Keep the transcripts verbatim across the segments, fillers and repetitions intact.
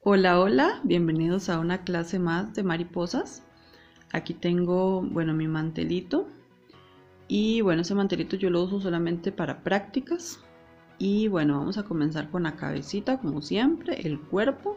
Hola, hola, bienvenidos a una clase más de mariposas. Aquí tengo, bueno, mi mantelito y bueno, ese mantelito yo lo uso solamente para prácticas. Y bueno, vamos a comenzar con la cabecita como siempre, el cuerpo.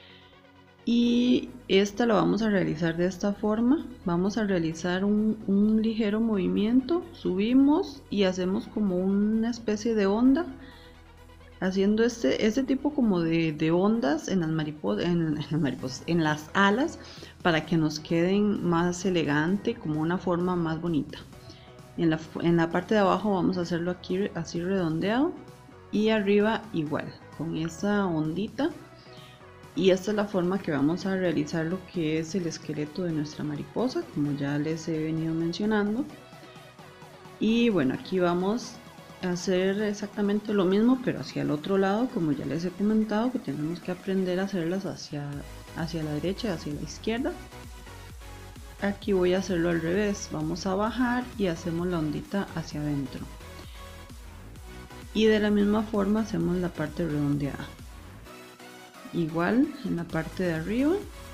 Y esta lo vamos a realizar de esta forma. Vamos a realizar un, un ligero movimiento, subimos y hacemos como una especie de onda, haciendo este, este tipo como de, de ondas en las, mariposas, en, en las mariposas, en las alas, para que nos queden más elegante, como una forma más bonita. En la, en la parte de abajo vamos a hacerlo aquí así redondeado y arriba igual, con esa ondita. Y esta es la forma que vamos a realizar lo que es el esqueleto de nuestra mariposa, como ya les he venido mencionando. Y bueno, aquí vamos a hacer exactamente lo mismo, pero hacia el otro lado, como ya les he comentado, que tenemos que aprender a hacerlas hacia, hacia la derecha y hacia la izquierda. Aquí voy a hacerlo al revés, vamos a bajar y hacemos la ondita hacia adentro. Y de la misma forma hacemos la parte redondeada. Igual en la parte de arriba.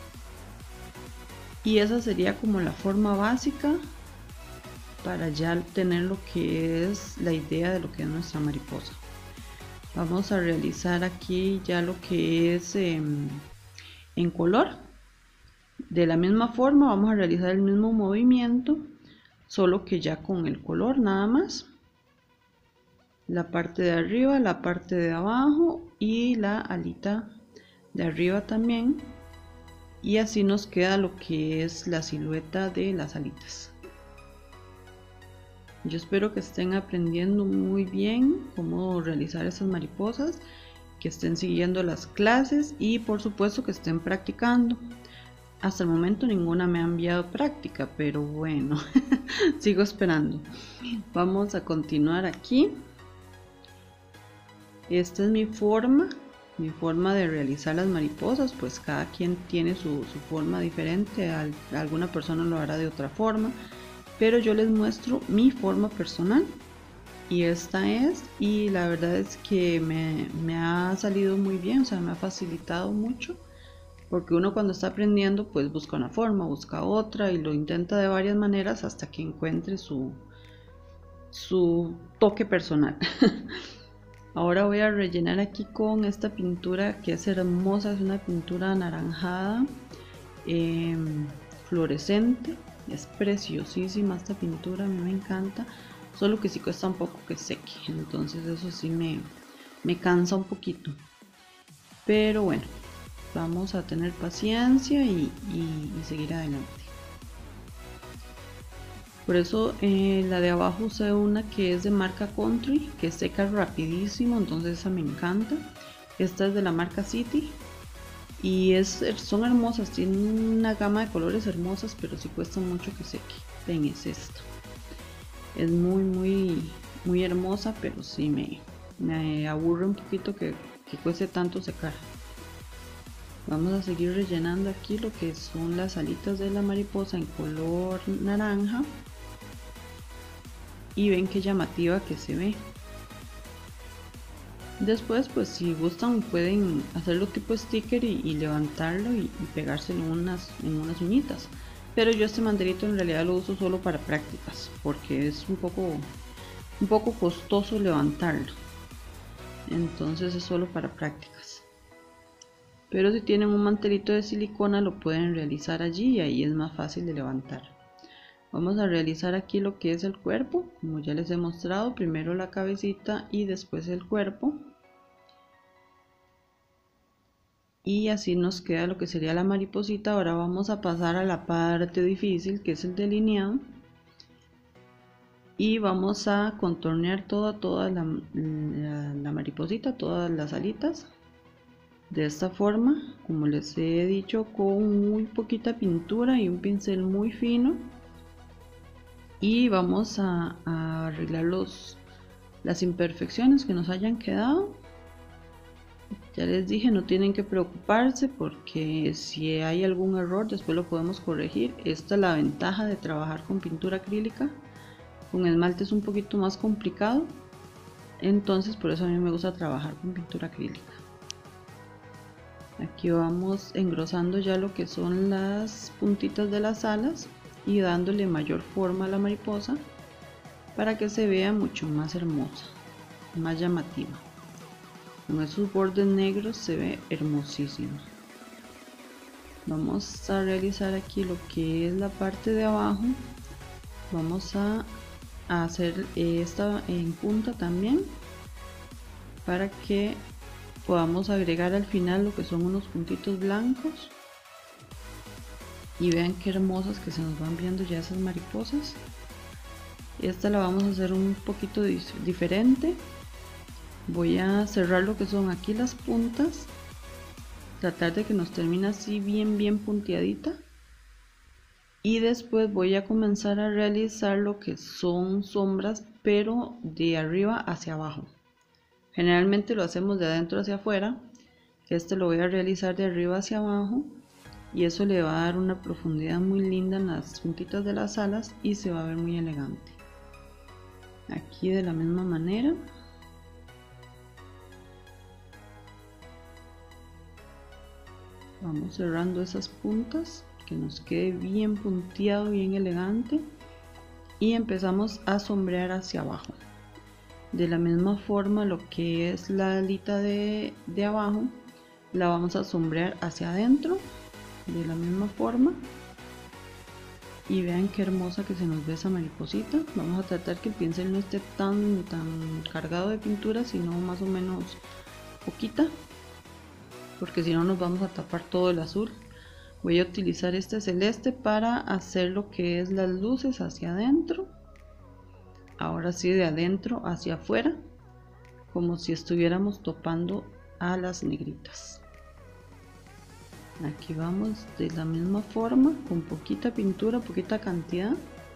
Y esa sería como la forma básica para ya tener lo que es la idea de lo que es nuestra mariposa. Vamos a realizar aquí ya lo que es eh, en color. De la misma forma vamos a realizar el mismo movimiento, solo que ya con el color nada más. La parte de arriba, la parte de abajo y la alita de arriba también. Y así nos queda lo que es la silueta de las alitas. Yo espero que estén aprendiendo muy bien cómo realizar esas mariposas, que estén siguiendo las clases y por supuesto que estén practicando. Hasta el momento ninguna me ha enviado práctica, pero bueno, sigo esperando. Vamos a continuar aquí. Esta es mi forma, mi forma de realizar las mariposas, pues cada quien tiene su, su forma diferente, alguna persona lo hará de otra forma, pero yo les muestro mi forma personal y esta es, y la verdad es que me, me ha salido muy bien, o sea, me ha facilitado mucho, porque uno cuando está aprendiendo pues busca una forma, busca otra y lo intenta de varias maneras hasta que encuentre su, su toque personal. Ahora voy a rellenar aquí con esta pintura que es hermosa, es una pintura anaranjada, eh, fluorescente, es preciosísima esta pintura, a mí me encanta, solo que sí cuesta un poco que seque, entonces eso sí me, me cansa un poquito, pero bueno, vamos a tener paciencia y, y, y seguir adelante. Por eso eh, la de abajo usé una que es de marca Country, que seca rapidísimo, entonces esa me encanta. Esta es de la marca City y es, son hermosas, tienen una gama de colores hermosas, pero sí cuesta mucho que seque. Ven, es esta. Es muy, muy, muy hermosa, pero sí me, me aburre un poquito que, que cueste tanto secar. Vamos a seguir rellenando aquí lo que son las alitas de la mariposa en color naranja. Y ven qué llamativa que se ve. Después pues si gustan pueden hacerlo tipo sticker y, y levantarlo y, y pegárselo en unas, en unas uñitas, pero yo este mantelito en realidad lo uso solo para prácticas porque es un poco un poco costoso levantarlo, entonces es solo para prácticas. Pero si tienen un mantelito de silicona lo pueden realizar allí y ahí es más fácil de levantar. Vamos a realizar aquí lo que es el cuerpo, como ya les he mostrado, primero la cabecita y después el cuerpo. Y así nos queda lo que sería la mariposita. Ahora vamos a pasar a la parte difícil, que es el delineado. Y vamos a contornear toda, toda la, la, la mariposita, todas las alitas. De esta forma, como les he dicho, con muy poquita pintura y un pincel muy fino. Y vamos a, a arreglar los, las imperfecciones que nos hayan quedado. Ya les dije, no tienen que preocuparse porque si hay algún error después lo podemos corregir. Esta es la ventaja de trabajar con pintura acrílica. Con esmalte es un poquito más complicado, entonces por eso a mí me gusta trabajar con pintura acrílica. Aquí vamos engrosando ya lo que son las puntitas de las alas y dándole mayor forma a la mariposa para que se vea mucho más hermosa, más llamativa. Con esos bordes negros se ve hermosísimo. Vamos a realizar aquí lo que es la parte de abajo. Vamos a, a hacer esta en punta también para que podamos agregar al final lo que son unos puntitos blancos. Y vean qué hermosas que se nos van viendo ya esas mariposas. Esta la vamos a hacer un poquito diferente. Voy a cerrar lo que son aquí las puntas, tratar de que nos termine así bien bien punteadita, y después voy a comenzar a realizar lo que son sombras, pero de arriba hacia abajo. Generalmente lo hacemos de adentro hacia afuera, este lo voy a realizar de arriba hacia abajo, y eso le va a dar una profundidad muy linda en las puntitas de las alas y se va a ver muy elegante. Aquí de la misma manera. Vamos cerrando esas puntas, que nos quede bien punteado, bien elegante, y empezamos a sombrear hacia abajo. De la misma forma, lo que es la alita de, de abajo la vamos a sombrear hacia adentro de la misma forma, y vean qué hermosa que se nos ve esa mariposita. Vamos a tratar que el pincel no esté tan tan cargado de pintura, sino más o menos poquita, porque si no nos vamos a tapar todo el azul. Voy a utilizar este celeste para hacer lo que es las luces hacia adentro. Ahora sí, de adentro hacia afuera, como si estuviéramos topando a las negritas. Aquí vamos de la misma forma, con poquita pintura, poquita cantidad,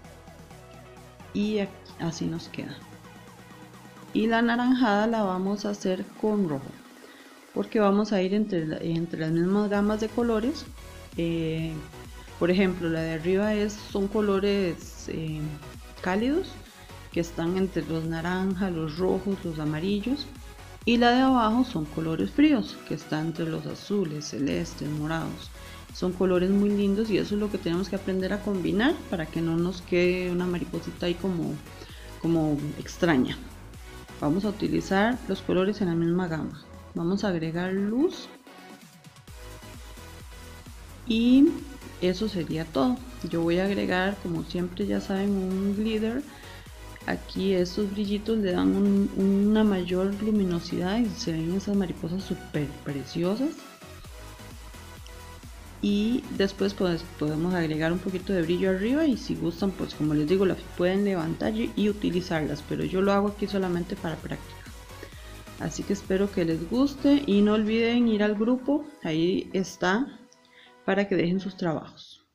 y aquí, así nos queda. Y la anaranjada la vamos a hacer con rojo, porque vamos a ir entre, la, entre las mismas gamas de colores. Eh, por ejemplo, la de arriba es, son colores eh, cálidos, que están entre los naranjas, los rojos, los amarillos, y la de abajo son colores fríos, que están entre los azules, celestes, morados. Son colores muy lindos, y eso es lo que tenemos que aprender a combinar para que no nos quede una mariposita ahí como, como extraña. Vamos a utilizar los colores en la misma gama. Vamos a agregar luz, y eso sería todo. Yo voy a agregar, como siempre ya saben, un glitter. Aquí estos brillitos le dan un, una mayor luminosidad y se ven esas mariposas súper preciosas. Y después pues podemos agregar un poquito de brillo arriba, y si gustan, pues como les digo, las pueden levantar y, y utilizarlas, pero yo lo hago aquí solamente para práctica. Así que espero que les guste, y no olviden ir al grupo, ahí está, para que dejen sus trabajos.